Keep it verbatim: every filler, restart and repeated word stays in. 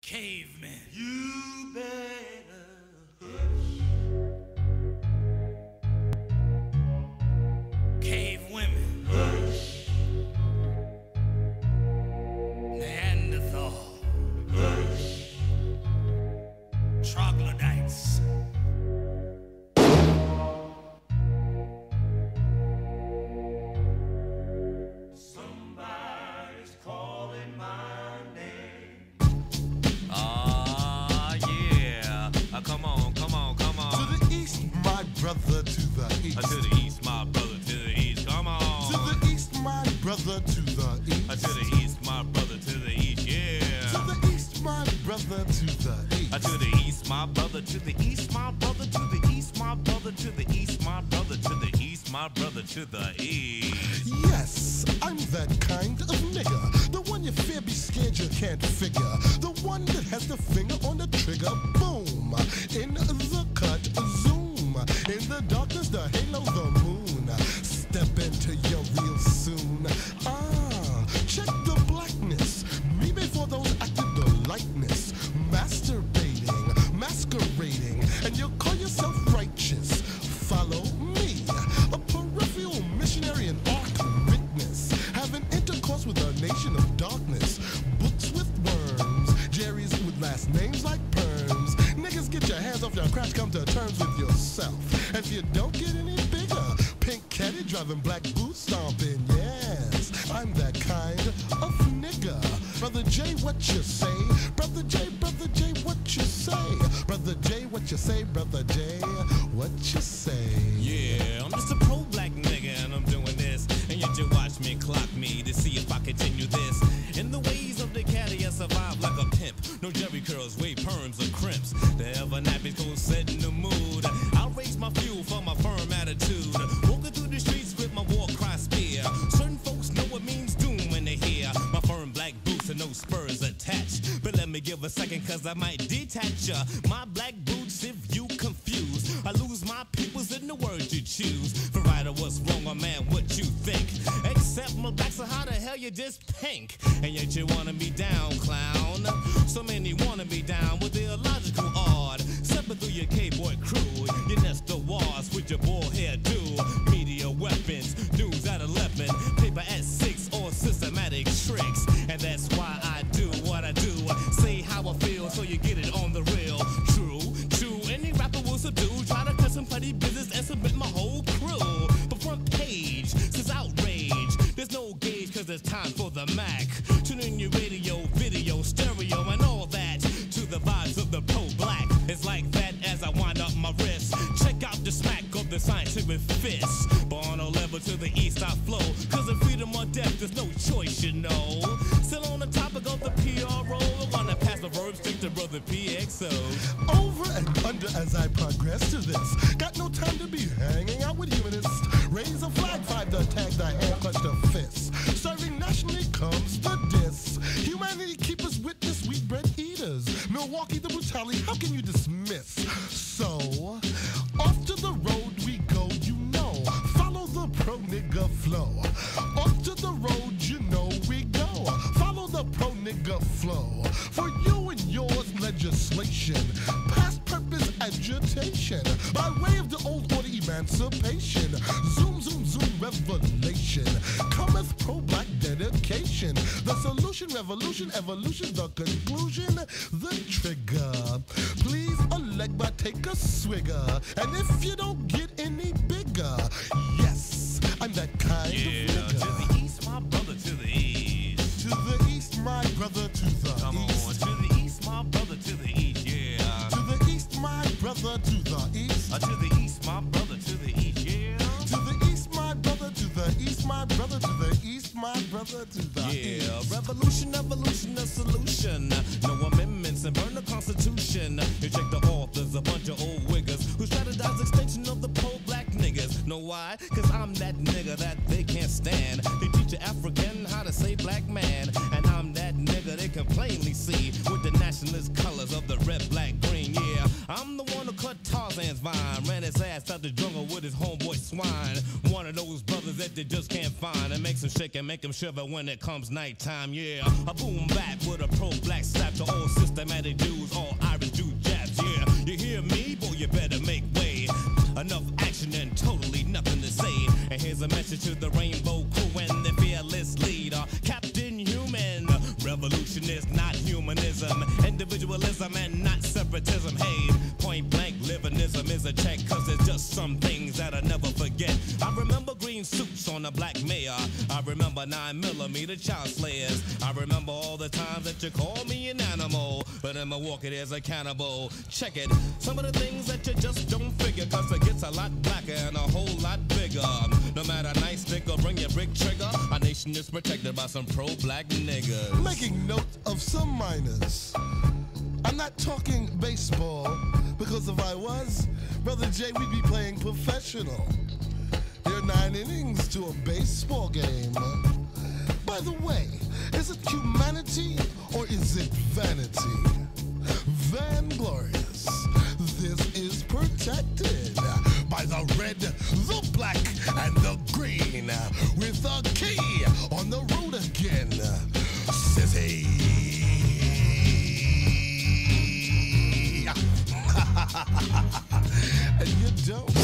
Cavemen. You better Cave women. hush, Neanderthal. hush. Troglodytes. Somebody's calling my name. Ah, yeah. Uh, come on, come on, come on. To the east, my brother, to the east. Uh, to the east, my brother, to the east. Come on. To the east, my brother, to the east. Uh, to the east, my brother, to the east. Yeah. To the east, my brother, to the east. Uh, to the east, my brother, to the east, my brother, to the east, my brother, to the east, my brother, to the east, my brother, to the east. Yes, I'm that kind of nigga. The one you fear, be scared, you can't figure. The one that has the finger on the trigger. Boom. In the cut, zoom. In the darkness, the halo, the moon. Step into you real soon. Ah, check the blackness. Me before those acted the likeness. Masturbating, masquerading. And you call yourself righteous. Follow me. A peripheral missionary and arc witness. Having intercourse with a nation of darkness. Books with worms. Jerry's with last names like perms. Niggas, get your hands off your crotch, come to terms with yourself. If you don't get any bigger, pink caddy driving black boots stomping, yes. I'm that kind of nigga. Brother J, what you say? Brother J, Brother J, what you say? Brother J, what you say? Brother J, what you say? Yeah, I'm just a pro-black nigga and I'm doing this. And you just watch me clock me to see if I continue this. In the ways of the caddy, I survive like a pimp. No Jerry curls, wave perms or crimps. The ever nappies go set in the mood. I'll raise my fuel for my firm attitude. Walking through the streets with my war cry spear. Certain folks know what means doom when they hear my firm black boots and no spurs attached. But let me give a second cause I might detach ya. My black boots if you confuse. I lose my peoples in the words you choose. For right or what's wrong or man what you think. Except my back, so how the hell you just pink? And yet you wanna be down, clown. So many wanna be down with the illogical odd. Stepping through your K-boy crew. You nest the walls with your bald hairdo. Media weapons, news at eleven. Paper at six or systematic tricks. And that's why I do what I do. Say how I feel so you get it on the real. True, true, any rapper will subdue. Try to cut some petty business and submit my whole crew. But front page says outrage. There's no gauge cause it's time for the Mac. Tune in your radio, video, stereo and all that. To the vibes of the pro-black. It's like that as I wind up my wrist. Check out the smack of the scientific fist. Born on level to the east I flow. Cause in freedom or death there's no choice you know. Still on the topic of the P R O. I wanna pass the verb stick to brother P X O. Over and under as I progress to this. Got no time to be hanging out with humanists. Raise a flag, five the tag, the hand, clutch the fist. Serving nationally comes the diss. Humanity keepers witness, wheat bread eaters. Milwaukee the brutality, how can you dismiss? So, off to the road we go, you know. Follow the pro nigga flow. Off to the road, you know we go. Follow the pro nigga flow. For you and yours legislation. Past purpose agitation. By way of the old order emancipation. Zoom, zoom, zoom, revelation. Cometh pro-black dedication. The solution, revolution, evolution, the conclusion, the trigger. Please elect but take a swigger. And if you don't get any bigger, yes, I'm that kind Yeah, of nigga. to the east, my brother, to the east. To the east, my brother, to the Come on, east. to the east, my brother, to the east, yeah. To the east, my brother, to the east. Uh, to the east, my brother, to the east, yeah. To the east, my brother, to the east, my brother, to the east, my brother, to the east. Yeah, revolution, evolution, a solution. No amendments and burn the Constitution. You check the authors, a bunch of old wiggers who strategize extension of the pro-black niggas. Know why? Cause I'm that nigga that they can't stand. They teach an African how to say black man. And I'm that nigga they can plainly see with the nationalist colors of the red, black, green. Yeah, I'm the one who cut Tarzan's vine. Ran his ass out the jungle with his homeboy swine. One of those brothers that they just can't find. And makes them shake and make them shiver when it comes nighttime. Yeah, a boom back with a pro-black slap to all system charismatic dudes, all Irish dude jabs, yeah. You hear me? Boy, you better make way. Enough action and totally nothing to say. And here's a message to the Rainbow Crew and the fearless leader, Captain Human. Revolution is not humanism, individualism and not separatism. Hey, point blank, livinism is a check, cause there's just some things that I never forget. I remember green suits on a black mayor. I remember nine millimeter child slayers. I remember all the times that you called me an animal, but in Milwaukee there's a cannibal. Check it, some of the things that you just don't figure, cause it gets a lot blacker and a whole lot bigger. No matter nice stick or bring your brick trigger, our nation is protected by some pro-black niggas. Making note of some minors. I'm not talking baseball, because if I was, Brother J, we'd be playing professional. There are nine innings to a baseball game. By the way, is it humanity or is it vanity? Vanglorious. This is protected by the red, the black, and the green, with a key on the road again. Sissy. And you don't